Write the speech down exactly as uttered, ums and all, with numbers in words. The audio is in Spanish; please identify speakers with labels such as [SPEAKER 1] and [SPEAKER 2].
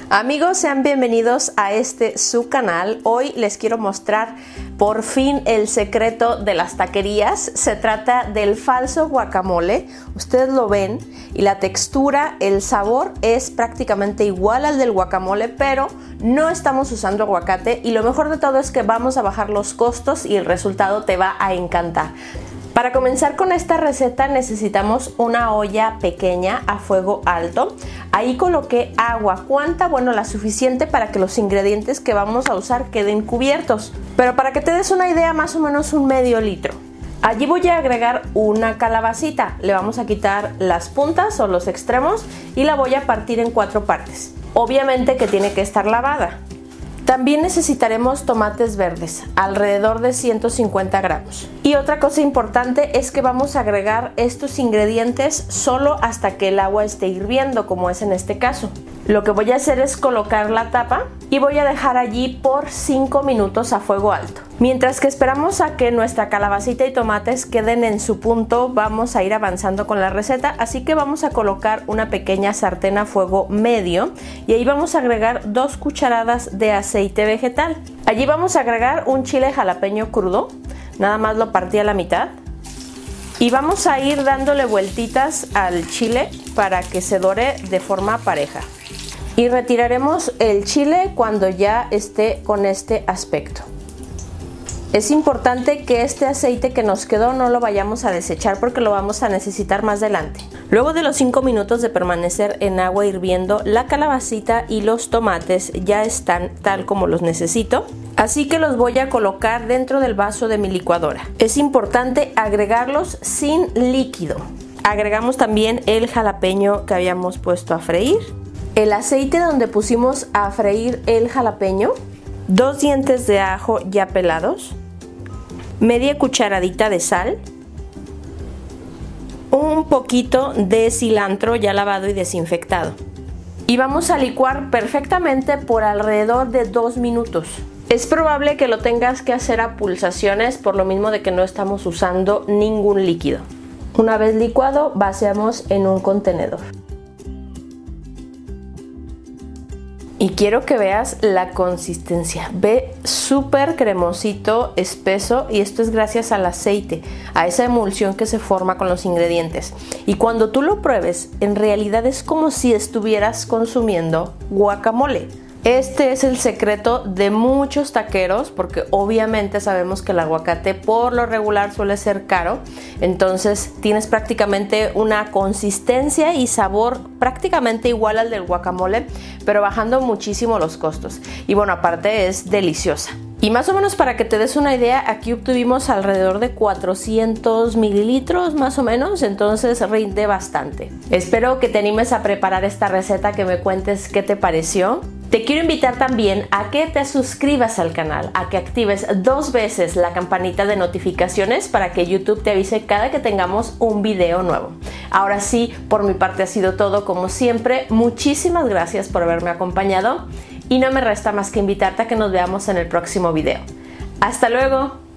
[SPEAKER 1] Amigos, sean bienvenidos a este su canal. Hoy les quiero mostrar por fin el secreto de las taquerías. Se trata del falso guacamole. Ustedes lo ven y la textura, el sabor es prácticamente igual al del guacamole, pero no estamos usando aguacate y lo mejor de todo es que vamos a bajar los costos y el resultado te va a encantar. Para comenzar con esta receta necesitamos una olla pequeña a fuego alto. Ahí coloqué agua. ¿Cuánta? Bueno, la suficiente para que los ingredientes que vamos a usar queden cubiertos. Pero para que te des una idea, más o menos un medio litro. Allí voy a agregar una calabacita. Le vamos a quitar las puntas o los extremos y la voy a partir en cuatro partes. Obviamente que tiene que estar lavada. También necesitaremos tomates verdes, alrededor de ciento cincuenta gramos. Y otra cosa importante es que vamos a agregar estos ingredientes solo hasta que el agua esté hirviendo, como es en este caso. Lo que voy a hacer es colocar la tapa y voy a dejar allí por cinco minutos a fuego alto. Mientras que esperamos a que nuestra calabacita y tomates queden en su punto, vamos a ir avanzando con la receta, así que vamos a colocar una pequeña sartén a fuego medio y ahí vamos a agregar dos cucharadas de aceite vegetal. Allí vamos a agregar un chile jalapeño crudo, nada más lo partí a la mitad. Y vamos a ir dándole vueltitas al chile para que se dore de forma pareja. Y retiraremos el chile cuando ya esté con este aspecto. Es importante que este aceite que nos quedó no lo vayamos a desechar porque lo vamos a necesitar más adelante. Luego de los cinco minutos de permanecer en agua hirviendo, la calabacita y los tomates ya están tal como los necesito. Así que los voy a colocar dentro del vaso de mi licuadora. Es importante agregarlos sin líquido. Agregamos también el jalapeño que habíamos puesto a freír, el aceite donde pusimos a freír el jalapeño, dos dientes de ajo ya pelados, media cucharadita de sal, un poquito de cilantro ya lavado y desinfectado. Y vamos a licuar perfectamente por alrededor de dos minutos. Es probable que lo tengas que hacer a pulsaciones por lo mismo de que no estamos usando ningún líquido. Una vez licuado, vaciamos en un contenedor. Y quiero que veas la consistencia. Ve súper cremosito, espeso, y esto es gracias al aceite, a esa emulsión que se forma con los ingredientes. Y cuando tú lo pruebes, en realidad es como si estuvieras consumiendo guacamole. Este es el secreto de muchos taqueros porque obviamente sabemos que el aguacate por lo regular suele ser caro, entonces tienes prácticamente una consistencia y sabor prácticamente igual al del guacamole, pero bajando muchísimo los costos. Y bueno, aparte es deliciosa. Y más o menos para que te des una idea, aquí obtuvimos alrededor de cuatrocientos mililitros más o menos, entonces rinde bastante. Espero que te animes a preparar esta receta, que me cuentes qué te pareció. Te quiero invitar también a que te suscribas al canal, a que actives dos veces la campanita de notificaciones para que YouTube te avise cada que tengamos un video nuevo. Ahora sí, por mi parte ha sido todo como siempre. Muchísimas gracias por haberme acompañado y no me resta más que invitarte a que nos veamos en el próximo video. ¡Hasta luego!